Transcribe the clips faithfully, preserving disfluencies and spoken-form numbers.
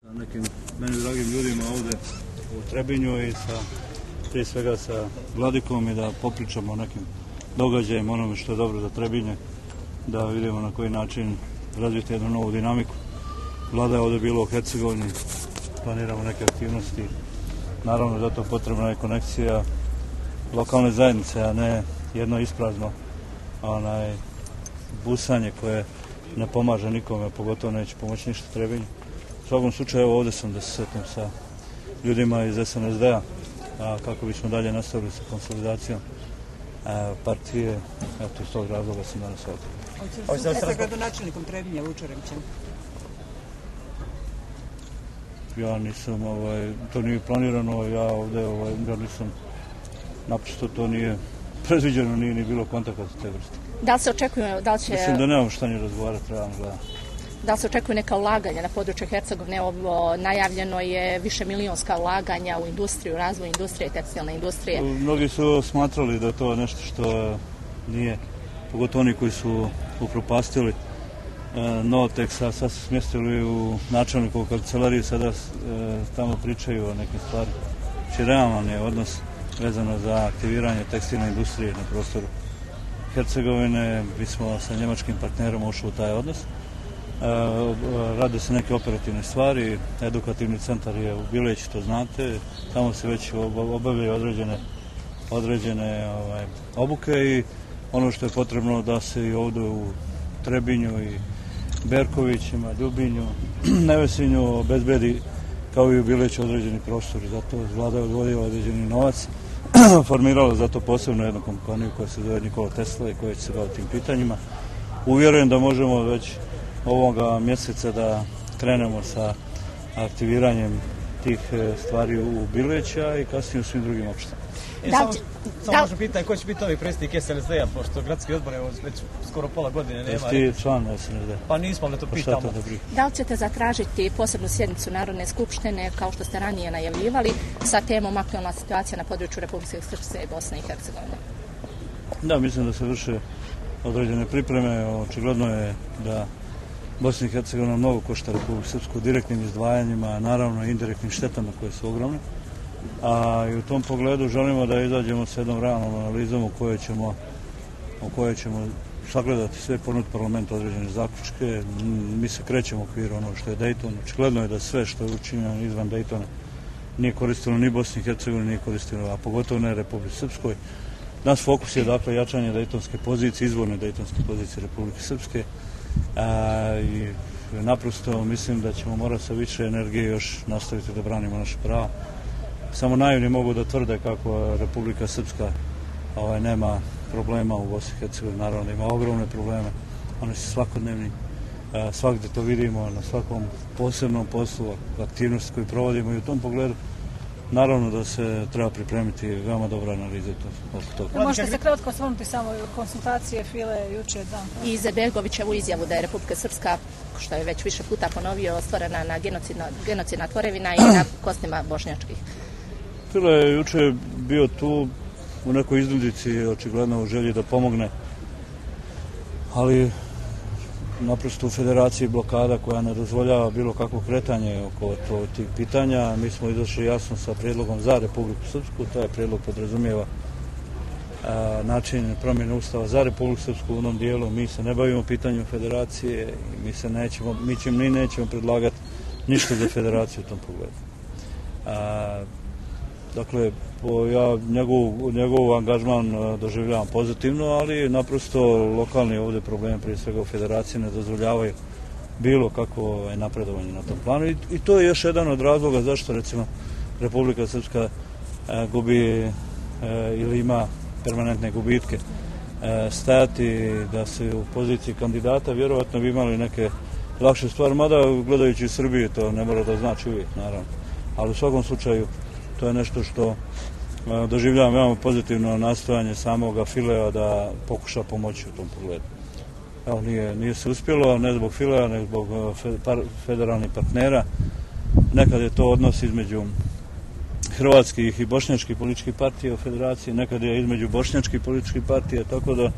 Nekim meni dragim ljudima ovdje u Trebinju i sa, prije svega sa Vladikom i da popričamo o nekim događajima, onome što je dobro za Trebinje, da vidimo na koji način razviti jednu novu dinamiku. Vlada je ovdje bilo u Hercegovini, planiramo neke aktivnosti, naravno zato potrebna je konekcija lokalne zajednice, a ne jedno isprazno onaj, busanje koje ne pomaže nikome, pogotovo neće pomoći ništa Trebinju. U svakom slučaju ovdje sam da se sretnem sa ljudima iz S N S D-a kako bismo dalje nastavili sa konsolidacijom a, partije. Eto, iz tog razloga sam danas ovdje. Hoćete li sa gradonačelnikom Trebinja Vučarem? Ja nisam, ovaj, to nije planirano, ja ovdje, ovaj, ja nisam, naprosto to nije predviđeno, nije ni bilo kontakta sa te vrste. Da li se očekuje, da li će... Mislim da nemamo šta ni razgovarati, realno gledati. Da li se očekuje neka ulaganja na području Hercegovine? Ovo najavljeno je više milionska ulaganja u industriju, razvoj industrije, tekstilne industrije. Mnogi su smatrali da je to nešto što nije, pogotovo oni koji su upropastili Novotek, sad su smjestili u načelnikovu kancelariju, sada tamo pričaju o nekim stvarima. Znači, realan je odnos vezano za aktiviranje tekstilne industrije na prostoru Hercegovine. Mi smo sa njemačkim partnerom ušli u taj odnos. Rade se neke operativne stvari, edukativni centar je u Bileći, to znate, tamo se već obavljaju određene, određene ovaj, obuke i ono što je potrebno da se i ovdje u Trebinju i Berkovićima, Ljubinju, Nevesinju obezbedi kao i u Bileću određeni prostori. Zato Vlada je odvojila određeni novac, formirala zato posebno jednu kompaniju koja se zove Nikola Tesla i koja će se baviti tim pitanjima. Uvjerujem da možemo već ovoga mjeseca da krenemo sa aktiviranjem tih stvari u Bileća i kasnije u svim drugim opštinama. E, samo samo možemo pitanje, ko će biti novi predsjednik S N S D-a, pošto gradski odbor je već skoro pola godine nema. Jesi ti član S N S D-a? Pa nismo, ali to pitamo. Da li ćete zatražiti posebnu sjednicu Narodne skupštine, kao što ste ranije najavljivali, sa temom aktualna situacija na području Republike Srpske i Bosne i Hercegovine? Da, mislim da se vrše određene pripreme. Očigledno je da Bosna i Hercegovina mnogo košta Republiku Srpsku direktnim izdvajanjima, naravno i indirektnim štetama koje su ogromne. A i u tom pogledu želimo da izađemo s jednom realnom analizom u kojoj ćemo, u kojoj ćemo sagledati sve, ponuditi parlamentu određene zaključke. Mi se krećemo u okviru ono što je Dayton. Očigledno je da sve što je učinjeno izvan Daytona nije koristilo ni Bosni i Hercegovini, nije koristilo, a pogotovo ne Republike Srpskoj. Naš fokus je dakle jačanje dejtonske pozicije, izvorne dejtonske pozicije Republike Srpske. A, i naprosto mislim da ćemo morati sa više energije još nastaviti da branimo naše prava. Samo naivni mogu da tvrde kako Republika Srpska ovaj, nema problema u Bosni i Hercegovini, naravno ima ogromne probleme, oni su svakodnevni, svakdje to vidimo na svakom posebnom poslu, aktivnosti koju provodimo i u tom pogledu naravno da se treba pripremiti veoma dobra analiza oko toga. Možete se kratko osvrnuti samo konsultacije File jučer dan? I Izetbegovićevu izjavu da je Republika Srpska, što je već više puta ponovio, stvorena na genocidna, genocidna tvorevina i na kostima bošnjačkih. File je jučer bio tu u nekoj iznudici, očigledno u želji da pomogne, ali naprosto u federaciji blokada koja ne dozvoljava bilo kakvo kretanje oko tih pitanja. Mi smo izašli jasno sa prijedlogom za Republiku Srpsku, taj prijedlog podrazumijeva a, način promjene ustava za Republiku Srpsku u onom dijelu. Mi se ne bavimo pitanjem federacije i mi se nećemo, mi ćemo, mi nećemo predlagati ništa za federaciju u tom pogledu. A, dakle, ja njegov, njegov angažman doživljavam pozitivno, ali naprosto lokalni ovdje problemi, prije svega u federaciji, ne dozvoljavaju bilo kakvo napredovanje na tom planu. I, i to je još jedan od razloga zašto recimo Republika Srpska e, gubi e, ili ima permanentne gubitke. E, stajati da se u poziciji kandidata vjerovatno bi imali neke lakše stvari, mada gledajući u Srbiji to ne mora da znači uvijek, naravno. Ali u svakom slučaju to je nešto što doživljavam veoma pozitivno nastojanje samoga Filea da pokuša pomoći u tom pogledu. Evo, nije, nije se uspjelo, ne zbog Filea, ne zbog federalnih partnera. Nekad je to odnos između hrvatskih i bošnjačkih političkih partija u federaciji, nekad je između bošnjačkih političkih partija, tako da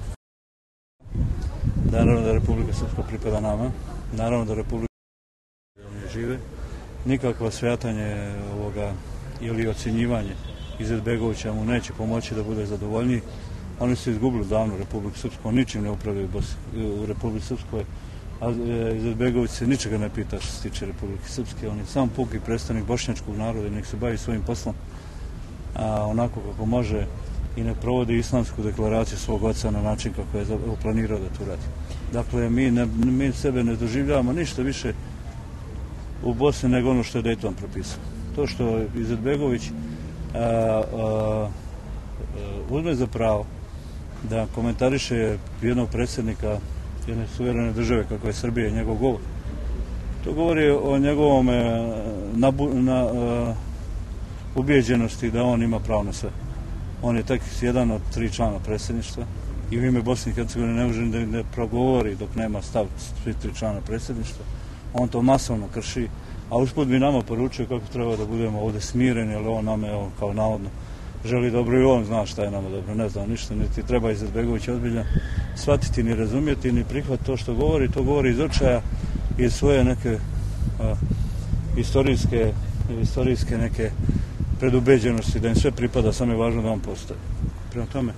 naravno da Republika Srpska pripada nama, naravno da Republika Srpska žive nikakva svjatanje ovoga ili ocjenjivanje Izetbegovića mu neće pomoći da bude zadovoljniji. Oni su izgubili davno Republiku Srpsku, ničim ne upravljaju u Republici Srpskoj, a Izetbegović se ničega ne pita što se tiče Republike Srpske. On je sam puki predstavnik bošnjačkog naroda i nek se bavi svojim poslom a onako kako može i ne provodi islamsku deklaraciju svog oca na način kako je planirao da to radi. Dakle, mi, ne, mi sebe ne doživljavamo ništa više u Bosni nego ono što je Dayton propisao. To što Izetbegović a, a, uzme za pravo da komentariše jednog predsjednika jedne suverene države kako je Srbija i njegov govor. To govori o njegovom na, na, uh, ubijeđenosti da on ima pravo na sve. On je tek jedan od tri člana predsjedništva i u ime Bosne i Hercegovine ne može da ne progovori dok nema stav svi tri člana predsjedništva. On to masovno krši, a usput bi nama poručio kako treba da budemo ovdje smireni, jer on nam je on, kao navodno želi dobro i on zna šta je nama dobro, ne znam ništa, niti treba Izetbegović ozbiljno shvatiti, ni razumjeti, ni prihvat to što govori, to govori iz očaja i iz svoje neke a, istorijske, istorijske neke predubeđenosti, da im sve pripada, samo je važno da on postoji. Prema tome,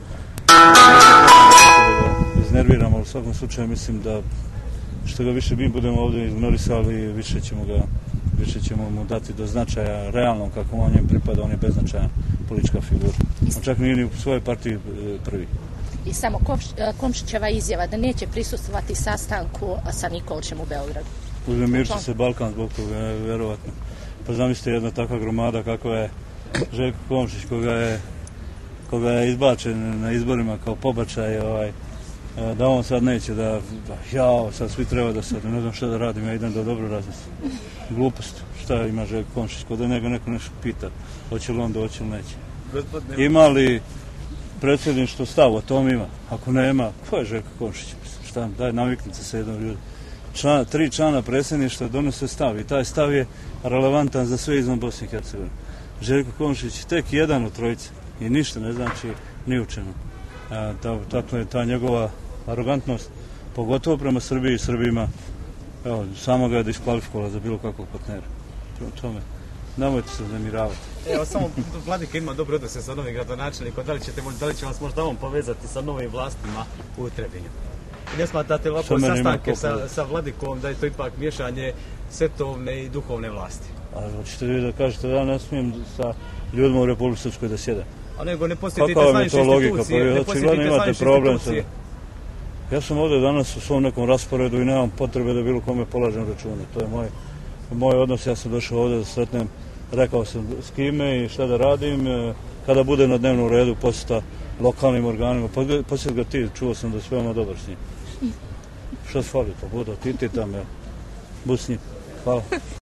da ga iznerviramo, ali u svakom slučaju mislim da što ga više mi budemo ovdje ignorisali, više ćemo ga više ćemo mu dati do značaja realnom kako on njem pripada, on je beznačajan politička figura. On čak nije ni u svojoj partiji prvi. I samo Komšićeva izjava da neće prisustvovati sastanku sa Nikolićem u Beogradu. Uznemirči se Balkan zbog toga, verovatno. Pa zamislite jedna takva gromada kako je Željko Komšić, koga je, koga je izbačen na izborima kao pobačaj, ovaj, da on sad neće da, jao, sad svi treba da sad, ne znam šta da radim, ja idem da dobro razmislim. Glupost, šta ima Željko Komšić, kod da njega neko nešto pita, hoće li on doći ili neće. Ima li predsjedništvo stav, o tom ima, ako nema, ko je Željko Komšić, šta, daj naviknite se jednom ljudi. Člana, tri člana predsjedništva donose stav i taj stav je relevantan za sve izvan Bosne i Hercegovine. Željko Komšić tek jedan od trojice i ništa ne znači ni u čemu. Dakle, ta njegova arogantnost, pogotovo prema Srbiji i Srbima, evo, samo ga je diskvalifikovala za bilo kakvog partnera. Prema tome, nemojte se uznemiravati. Evo, samo Vladika ima dobre odnose sa novim gradonačelnikom, da li, ćete, da li će vas možda on povezati sa novim vlastima u Trebinju? I ne smatrate ovako sastanke sa, sa Vladikom da je to ipak miješanje svetovne i duhovne vlasti? A hoćete vi da kažete da ja ne smijem sa ljudima u Republici Srpskoj da sjedem? A nego ne posjetite slanične institucije, ne posjetite slanične institucije. Ja sam ovdje danas u svom nekom rasporedu i nemam potrebe da bilo kome polažem račune. To je moj, moj odnos, ja sam došao ovdje da sretnem, rekao sam s kime i šta da radim. Kada bude na dnevnom redu posjeta lokalnim organima, posjet ga ti, čuo sam da sve veoma dobar s njim. Šta se fali, pa budu, ti ti tam, budi s njim. Hvala.